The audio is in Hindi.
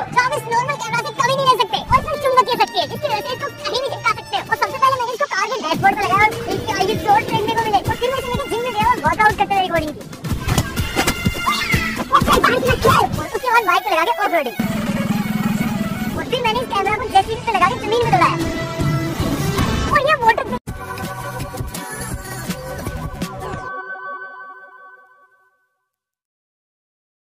हो जो आप इस नॉर्मल कैमरा से कभी नहीं ले सकते। और इसमें चुंबकीय शक्ति है जिसकी वजह से इसको कहीं भी चिपका सकते हो। और सबसे पहले मैंने इसको कार के डैशबोर्ड पर लगाया और इसकी आगे शॉर्ट देखने को मिले। और फिर मैं इसे लेकर जिम में गया और वर्कआउट करते हुए रिकॉर्डिंग की। और उसके बाद बाइक पे लगा के ऑफ रोडिंग। और फिर मैंने इस कैमरा को जेसीबी पे लगा के जमीन में दबाया।